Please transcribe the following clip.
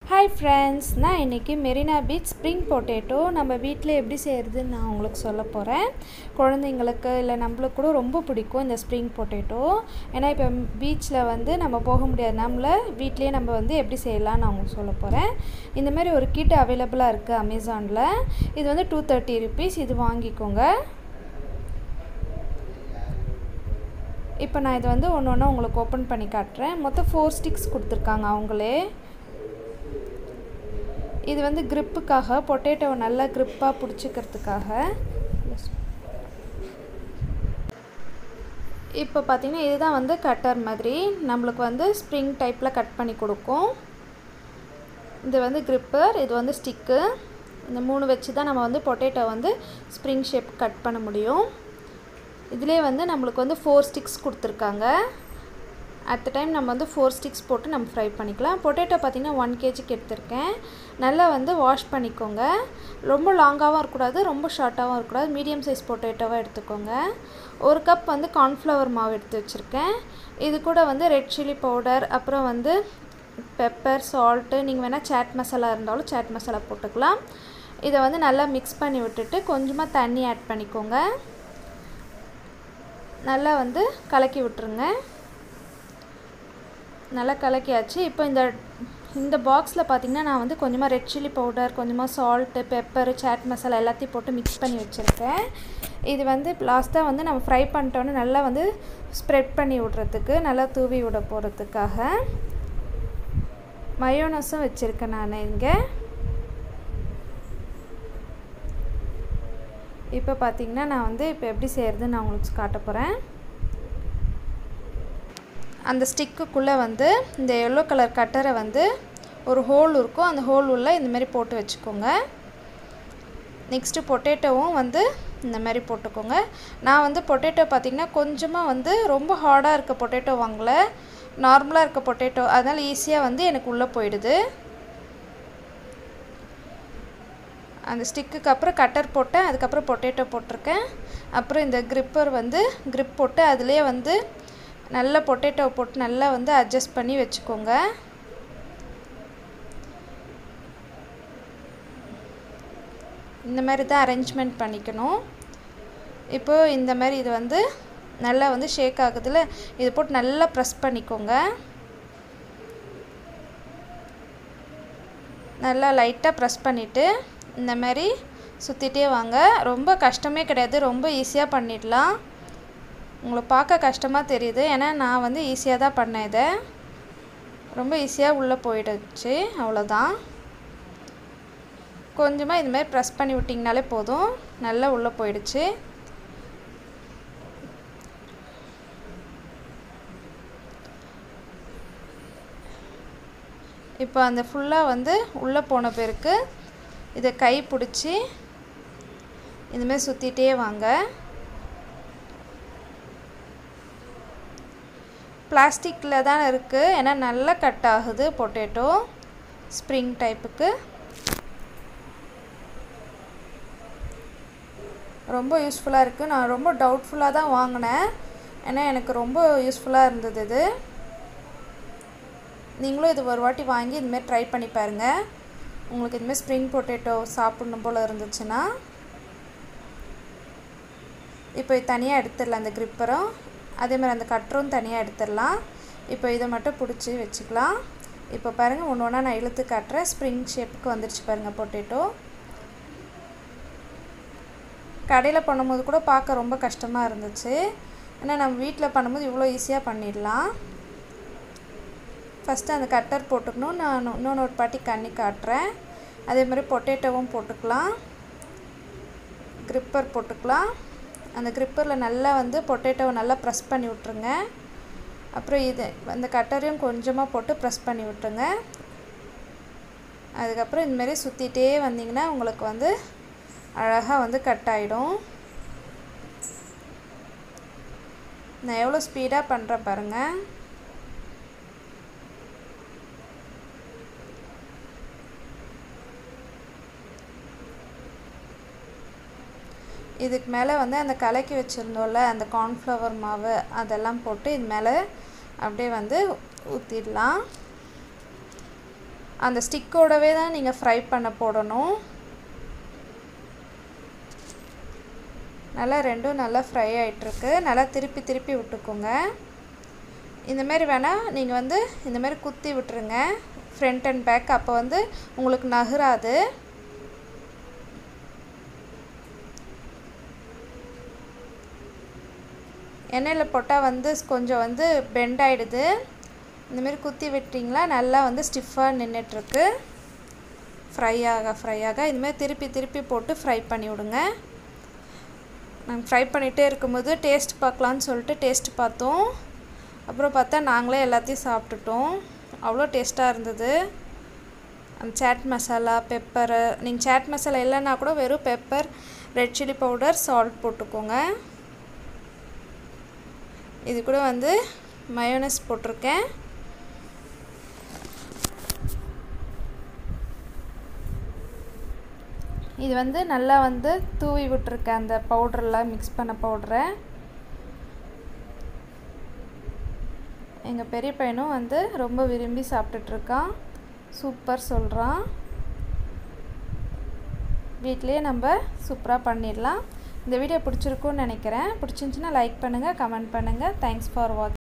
Hi friends, நான் இன்னைக்கு Marina beach spring potato நம்ம வீட்டில் எப்படி செய்கிறதுன்னு நான் உங்களுக்கு சொல்ல போகிறேன். குழந்தைங்களுக்கு இல்லை நம்மளுக்கு கூட ரொம்ப பிடிக்கும் இந்த ஸ்ப்ரிங் பொட்டேட்டோ. ஏன்னா இப்போ பீச்சில் வந்து நம்ம போக முடியாது, வீட்டிலேயே நம்ம எப்படி செய்யலாம்னு நான் உங்களுக்கு சொல்ல போகிறேன். இந்த மாதிரி ஒரு கிட் அவைலபிளாக இருக்குது அமேசானில். இது வந்து 230 rupees. இது வாங்கிக்கோங்க. இப்போ நான் இது வந்து ஒன்று ஒன்று உங்களுக்கு ஓப்பன் பண்ணி காட்டுறேன். மொத்தம் 4 sticks கொடுத்துருக்காங்க அவங்களே. இது வந்து கிரிப்புக்காக, பொட்டேட்டோவை நல்லா கிரிப்பாக பிடிச்சிக்கிறதுக்காக. இப்போ பார்த்திங்கன்னா இதுதான் வந்து கட்டர் மாதிரி நம்மளுக்கு வந்து ஸ்ப்ரிங் டைப்பில் கட் பண்ணி கொடுக்கும். இது வந்து கிரிப்பர், இது வந்து ஸ்டிக்கு. இந்த 3 வச்சு தான் நம்ம வந்து பொட்டேட்டோ வந்து ஸ்ப்ரிங் ஷேப் கட் பண்ண முடியும். இதிலே வந்து நம்மளுக்கு வந்து 4 sticks கொடுத்துருக்காங்க. அட் த டைம் நம்ம வந்து 4 sticks போட்டு நம்ம ஃப்ரை பண்ணிக்கலாம். பொட்டேட்டோ பார்த்திங்கன்னா 1 kg எடுத்திருக்கேன். நல்லா வந்து வாஷ் பண்ணிக்கோங்க. ரொம்ப லாங்காகவும் இருக்கக்கூடாது, ரொம்ப ஷார்ட்டாகவும் இருக்கக்கூடாது. மீடியம் சைஸ் பொட்டேட்டோவாக எடுத்துக்கோங்க. 1 கப் வந்து கார்ன்ஃப்ளவர் மாவு எடுத்து வச்சுருக்கேன். இது கூட வந்து ரெட் சில்லி பவுடர், அப்புறம் வந்து பெப்பர், சால்ட்டு, நீங்கள் வேணால் சாட் மசாலா இருந்தாலும் சாட் மசாலா போட்டுக்கலாம். இதை வந்து நல்லா மிக்ஸ் பண்ணி விட்டுட்டு கொஞ்சமாக தண்ணி ஆட் பண்ணிக்கோங்க. நல்லா வந்து கலக்கி விட்டுருங்க. நல்லா கலக்கியாச்சு. இப்போ இந்த பாக்ஸில் பார்த்திங்கன்னா நான் வந்து கொஞ்சமாக ரெட் சில்லி பவுடர், கொஞ்சமாக சால்ட்டு, பெப்பர், சாட் மசாலா எல்லாத்தையும் போட்டு மிக்ஸ் பண்ணி வச்சுருக்கேன். இது வந்து லாஸ்ட்டாக வந்து நம்ம ஃப்ரை பண்ணிட்டோன்னு நல்லா வந்து ஸ்ப்ரெட் பண்ணி விட்றதுக்கு, நல்லா தூவி விட போகிறதுக்காக. மயோனஸும் வச்சுருக்கேன் நான் இங்கே. இப்போ பார்த்திங்கன்னா நான் வந்து இப்போ எப்படி செய்கிறதுன்னு நான் உங்களுக்கு காட்ட போகிறேன். அந்த ஸ்டிக்குக்குள்ளே வந்து இந்த எல்லோ கலர் கட்டரை வந்து ஒரு ஹோல் இருக்கும், அந்த ஹோல் உள்ள இந்த மாதிரி போட்டு வச்சுக்கோங்க. நெக்ஸ்ட்டு பொட்டேட்டோவும் வந்து இந்த மாதிரி போட்டுக்கோங்க. நான் வந்து பொட்டேட்டோ பார்த்திங்கன்னா கொஞ்சமாக வந்து ரொம்ப ஹார்டாக இருக்க பொட்டேட்டோ வாங்கலை, நார்மலாக இருக்க பொட்டேட்டோ, அதனால் ஈஸியாக வந்து எனக்கு உள்ளே போயிடுது. அந்த ஸ்டிக்குக்கு அப்புறம் கட்டர் போட்டேன், அதுக்கப்புறம் பொட்டேட்டோ போட்டிருக்கேன். அப்புறம் இந்த கிரிப்பர் வந்து கிரிப் போட்டு அதிலே வந்து நல்லா பொட்டேட்டோவை போட்டு நல்லா வந்து அட்ஜஸ்ட் பண்ணி வச்சுக்கோங்க. இந்த மாதிரி தான் அரேஞ்ச்மெண்ட் பண்ணிக்கணும். இப்போது இந்த மாதிரி இது வந்து நல்லா வந்து ஷேக் ஆகுதுல, இது போட்டு நல்லா ப்ரெஸ் பண்ணிக்கோங்க. நல்லா லைட்டாக ப்ரெஸ் பண்ணிவிட்டு இந்த மாதிரி சுற்றிட்டே வாங்க. ரொம்ப கஷ்டமே கிடையாது, ரொம்ப ஈஸியாக பண்ணிடலாம். உங்களுக்கு பார்க்க கஷ்டமாக தெரியுது, ஏன்னா நான் வந்து ஈஸியாக தான் பண்ணேன். இதை ரொம்ப ஈஸியாக உள்ளே போயிடுச்சு, அவ்வளோதான். கொஞ்சமாக இதுமாதிரி ப்ரெஸ் பண்ணி விட்டிங்கனாலே போதும், நல்லா உள்ளே போயிடுச்சு. இப்போ அந்த ஃபுல்லாக வந்து உள்ளே போன பிறகு இதை கை பிடிச்சி இதுமாதிரி சுற்றிட்டே வாங்க. பிளாஸ்டிக்கில் தான் இருக்குது, ஏன்னா நல்லா கட் ஆகுது பொட்டேட்டோ ஸ்ப்ரிங் டைப்புக்கு. ரொம்ப யூஸ்ஃபுல்லாக இருக்குது. நான் ரொம்ப டவுட்ஃபுல்லாக தான் வாங்கினேன், ஏன்னா எனக்கு ரொம்ப யூஸ்ஃபுல்லாக இருந்தது இது. நீங்களும் இது ஒரு வாட்டி வாங்கி இதுமாரி ட்ரை பண்ணி பாருங்கள். உங்களுக்கு இதுமாதிரி ஸ்ப்ரிங் பொட்டேட்டோ சாப்பிடணும் போல் இருந்துச்சுன்னா. இப்போ இது தனியாக எடுத்துடலாம், அந்த கிரிப்பரும் அதேமாதிரி அந்த கட்டரும் தனியாக எடுத்துடலாம். இப்போ இதை மட்டும் பிடிச்சி வச்சுக்கலாம். இப்போ பாருங்கள், ஒன்று ஒன்றா நான் இழுத்து காட்டுறேன். ஸ்ப்ரிங் ஷேப்புக்கு வந்துடுச்சு பாருங்கள் பொட்டேட்டோ. கடையில் பண்ணும்போது கூட பார்க்க ரொம்ப கஷ்டமாக இருந்துச்சு, ஏன்னா நம்ம வீட்டில் பண்ணும்போது இவ்வளோ ஈஸியாக பண்ணிடலாம். ஃபஸ்ட்டு அந்த கட்டர் போட்டுக்கணும். நான் இன்னொன்று ஒரு பாட்டி கண்ணி காட்டுறேன். அதே மாதிரி பொட்டேட்டோவும் போட்டுக்கலாம், கிரிப்பர் போட்டுக்கலாம். அந்த கிரிப்பரில் நல்லா வந்து பொட்டேட்டோவை நல்லா ப்ரெஸ் பண்ணி விட்ருங்க. அப்புறம் இது அந்த கட்டரையும் கொஞ்சமாக போட்டு ப்ரெஸ் பண்ணி விட்ருங்க. அதுக்கப்புறம் இந்தமாரி சுற்றிட்டே வந்தீங்கன்னா உங்களுக்கு வந்து அழகாக வந்து கட் ஆகிடும். நான் எவ்வளோ ஸ்பீடாக பண்ணுறேன் பாருங்கள். இதுக்கு மேலே வந்து அந்த கலக்கி வச்சுருந்தோம்ல அந்த கார்ன்ஃப்ளவர் மாவு, அதெல்லாம் போட்டு இது மேலே அப்படியே வந்து ஊற்றிடலாம். அந்த ஸ்டிக்கோடவே தான் நீங்கள் ஃப்ரை பண்ண போடணும். நல்லா ரெண்டும் நல்லா ஃப்ரை ஆகிட்டுருக்கு. நல்லா திருப்பி திருப்பி விட்டுக்கோங்க. இந்தமாரி வேணால் நீங்கள் வந்து இந்தமாரி குத்தி விட்டுருங்க ஃப்ரண்ட் அண்ட் பேக். அப்போ வந்து உங்களுக்கு நகராது. எண்ணெயில் போட்டால் வந்து கொஞ்சம் வந்து பெண்ட் ஆகிடுது. இந்தமாரி குத்தி விட்டிங்களா நல்லா வந்து ஸ்டிஃபாக நின்றுட்டுருக்கு. ஃப்ரை ஆக இதுமாரி திருப்பி திருப்பி போட்டு ஃப்ரை பண்ணி விடுங்க. நாங்கள் ஃப்ரை பண்ணிகிட்டே இருக்கும்போது டேஸ்ட் பார்க்கலான்னு சொல்லிட்டு டேஸ்ட் பார்த்தோம். அப்புறம் பார்த்தா நாங்களே எல்லாத்தையும் சாப்பிட்டுட்டோம். அவ்வளோ டேஸ்ட்டாக இருந்தது. அந்த சாட் மசாலா, பெப்பரு, நீங்கள் சாட் மசாலா இல்லைன்னா கூட வெறும் pepper, red chilli powder, salt போட்டுக்கோங்க. இது கூட வந்து மயோனஸ் போட்டிருக்கேன். இது வந்து நல்லா வந்து தூவி விட்டுருக்கேன் அந்த பவுடரெலாம், மிக்ஸ் பண்ண பவுடரை. எங்கள் பெரிய பையனும் வந்து ரொம்ப விரும்பி சாப்பிட்டுட்ருக்கான். சூப்பர் சொல்கிறான். வீட்லேயே நம்ம சூப்பராக பண்ணிடலாம். இந்த வீடியோ பிடிச்சிருக்குன்னு நினைக்கிறேன். பிடிச்சிருந்துச்சின்னா லைக் பண்ணுங்கள், கமெண்ட் பண்ணுங்கள். தேங்க்ஸ் ஃபார் வாட்சிங்.